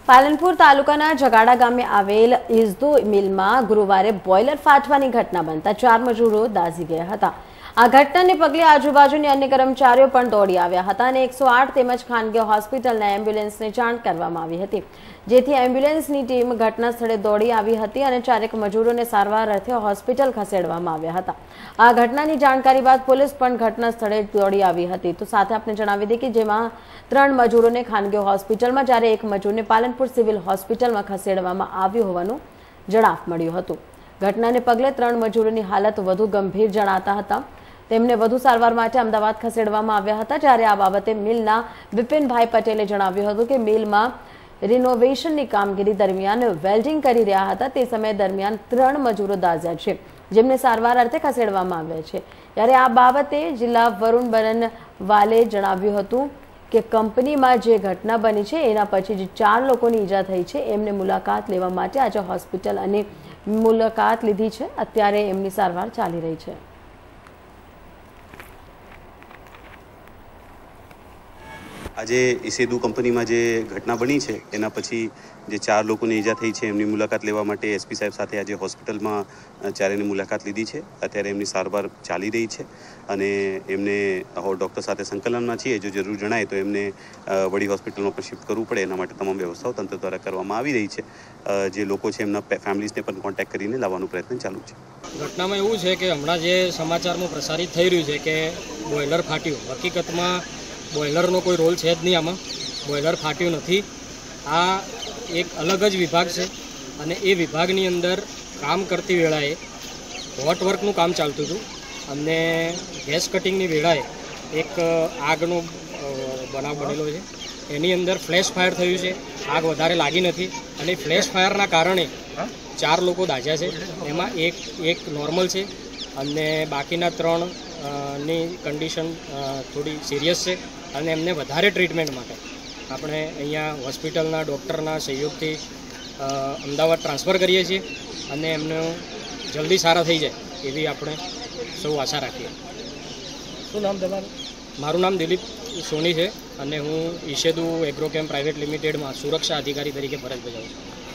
પાલનપુર તાલુકાના જગાડા ગામે આવેલ ઇઝદો મિલમાં ગુરુવારે બોઇલર ફાટવાની ઘટના બનતા 4 મજૂરો દાઝી ગયા હતા। આ ઘટનાને પગલે આજુબાજુની અન્ય કર્મચારીઓ પણ દોડી આવ્યા હતા અને 108 તેમજ ખાનગી હોસ્પિટલના એમ્બ્યુલન્સને જાણ કરવામાં આવી હતી, જેથી એમ્બ્યુલન્સની ટીમ ઘટના સ્થળે દોડી આવી હતી અને 4 મજૂરોને સારવાર અર્થે હોસ્પિટલ ખસેડવામાં આવ્યા હતા। આ ઘટનાની જાણકારી બાદ પોલીસ પણ ઘટના સ્થળે દોડી આવી હતી। તો સાથે આપણે જણાવી દઈએ કે જેમાં 3 મજૂરોને ખાનગી હોસ્પિટલમાં જ્યારે 1 મજૂરને પાલનપુર સિવિલ હોસ્પિટલમાં ખસેડવામાં આવ્યું હોવાનું જણાવ મળ્યું હતું। ઘટનાને પગલે 3 મજૂરોની હાલત વધુ ગંભીર જણાતા હતા। તેમને વધુ સારવાર માટે અમદાવાદ ખસેડવામાં આવ્યા હતા। જ્યારે આ બાબતે મિલના વિપિનભાઈ પટેલે જણાવ્યું હતું કે મિલમાં રિનોવેશનની કામગીરી દરમિયાન વેલ્ડિંગ કરી રહ્યા હતા તે સમય દરમિયાન 3 મજૂરો દાઝ્યા છે, જેમને સારવાર અર્થે ખસેડવામાં આવ્યા છે। ત્યારે આ બાબતે જિલ્લા વરુણ બરનવાલે જણાવ્યું હતું કે કંપનીમાં જે ઘટના બની છે એના પછી જે 4 લોકોની ઈજા થઈ છે એમને મુલાકાત લેવા માટે આજે હોસ્પિટલ અને મુલાકાત લીધી છે। અત્યારે એમની સારવાર ચાલી રહી છે। આજે ઇસેદુ કંપનીમાં જે ઘટના બની છે એના પછી જે 4 લોકોને ઈજા થઈ છે એમની મુલાકાત લેવા માટે એસપી સાહેબ સાથે આજે હોસ્પિટલમાં ચારેની મુલાકાત લીધી છે। અત્યારે એમની સારવાર ચાલી રહી છે અને એમને ડૉક્ટર સાથે સંકલનમાં છીએ। જો જરૂર જણાય તો એમને વડી હોસ્પિટલમાં પણ શિફ્ટ કરવું પડે એના માટે તમામ વ્યવસ્થાઓ તંત્ર દ્વારા કરવામાં આવી રહી છે। જે લોકો છે એમના ફેમિલીઝને પણ કોન્ટેક્ટ કરીને લાવવાનો પ્રયત્ન ચાલુ છે। ઘટનામાં એવું છે કે હમણાં જે સમાચારમાં પ્રસારિત થઈ રહ્યું છે કે બોઇલર ફાટ્યું, હકીકતમાં બોઇલરનો કોઈ રોલ છે જ નહીં આમાં। બોઇલર ફાટ્યું નથી। આ એક અલગ જ વિભાગ છે અને એ વિભાગની અંદર કામ કરતી વેળાએ હોટ વર્કનું કામ ચાલતું હતું અને ગેસ કટિંગની વેળાએ એક આગનો બનાવ બનેલો છે। એની અંદર ફ્લેશ ફાયર થયું છે। આગ વધારે લાગી નથી અને ફ્લેશ ફાયરના કારણે 4 લોકો દાઝ્યા છે। એમાં એક નોર્મલ છે અને બાકીના 3 ની કન્ડિશન થોડી સિરિયસ છે અને એમને વધારે ટ્રીટમેન્ટ માટે આપણે અહીંયા હોસ્પિટલના ડૉક્ટરના સહયોગથી અમદાવાદ ટ્રાન્સફર કરીએ છીએ અને એમને જલ્દી સારા થઈ જાય એવી આપણે સૌ આશા રાખીએ। શું નામ તમારું? મારું નામ દિલીપ સોની છે અને હું ઇસેદુ એગ્રોકેમ પ્રાઇવેટ લિમિટેડમાં સુરક્ષા અધિકારી તરીકે ફરજ બજાવું છું।